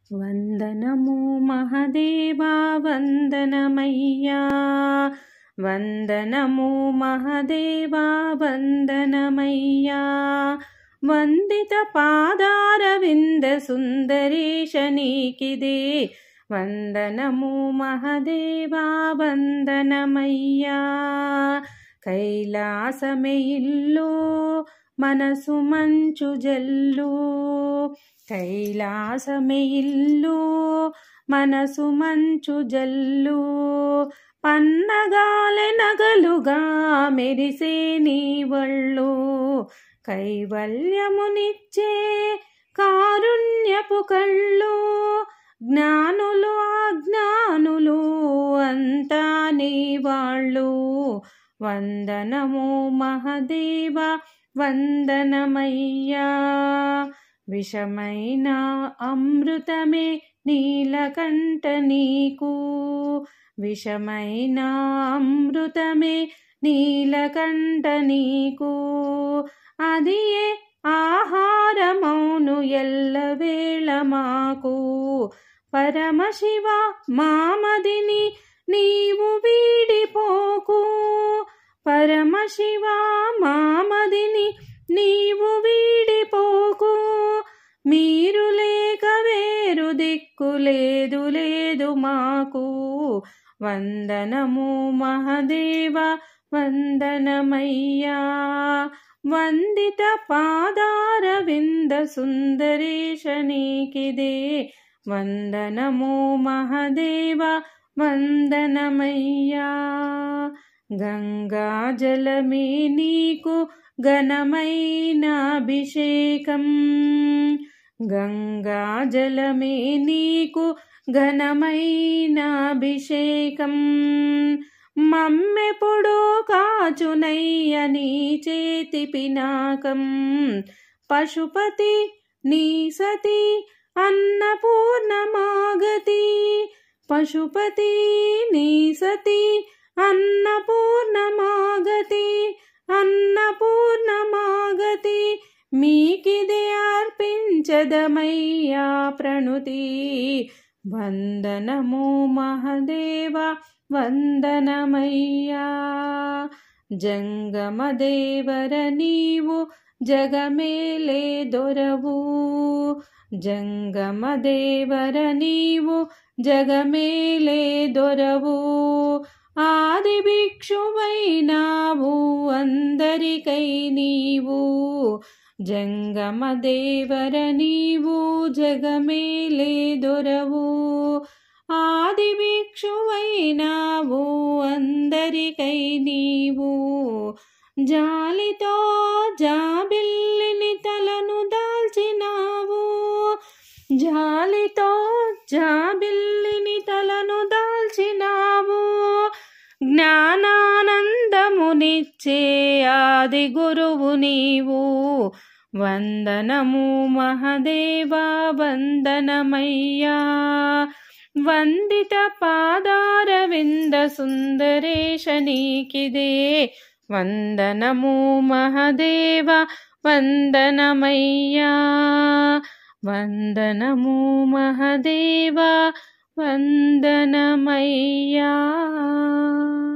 వందనము మహదేవా వందనమయ్యా, వందనము మహదేవా వందనమయ్యా. వందిత పాదారవింద సుందరేశ నీకిదే వందనము మహదేవా వందనమయ్యా. కైలాసమే ఇల్లు మనసు మంచు జల్లు, కైలాసమే ఇల్లు మనసు మంచు జల్లు. పన్నగాలె నగలుగా మెరిసే నీ వళ్ళు, కైవల్యమునిచ్చే కారుణ్యపు కళ్ళు. జ్ఞానులు అజ్ఞానులు అంతా నీ వాళ్ళు, వందనము మహదేవా వందనమయ్యా. విషమైన అమృతమే నీలకంఠ నీకు, విషమైన అమృతమే నీలకంఠ నీకు. అది ఏ ఆహారమౌను ఎల్లవేళ మాకు. పరమశివ మామదిని నీవు వీడిపోకు, పరమశివ మామదిని నీవు వీడిపోకు. మీరు లేక వేరు దిక్కు లేదు లేదు మాకు, వందనము మహదేవా వందనమయ్యా. వందిత పాదారవింద సుందరేశ నీకిదే వందనము మహదేవా వందనమయ్యా. గంగా జలమే నీకు ఘనమైన అభిషేకం, గంగా జలమే నీకు ఘనమైన అభిషేకం. మమ్మెప్పుడు కాచునయ్య నీ చేతి పినాకం. పశుపతి నీ సతి అన్నపూర్ణమాగతి, పశుపతి నీ సతి అన్నపూర్ణమాగతి, అన్నపూర్ణమాగతి. మీకిదే అర్పించదమయ్యా ప్రణుతి, వందనము మహదేవా వందనమయ్యా. జంగమదేవర నీవు జగమేలే దొరవు, జంగమదేవర నీవు జగమేలే దొరవు. ఆది భిక్షువైనావు అందరికై నీవు, జంగమదేవర నీవు జగమేలే దొరవు. ఆది భిక్షువైనావు అందరికై నీవు. జాలితో జాబిల్లిని తలను దాల్చినావు, జాలితో జాబిల్లిని తలను దాల్చినావు. జ్ఞానానందమునిచ్చే ఆది గురువు నీవు, వందనము మహదేవా వందనమయ్యా. వందిత పాదారవింద సుందరేశ నీకిదే వందనము మహదేవా వందనమయ్యా. వందనము మహదేవా వందనమయ్యా.